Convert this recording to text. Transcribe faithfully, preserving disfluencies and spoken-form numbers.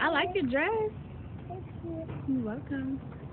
I like your dress. Thank you. You're welcome.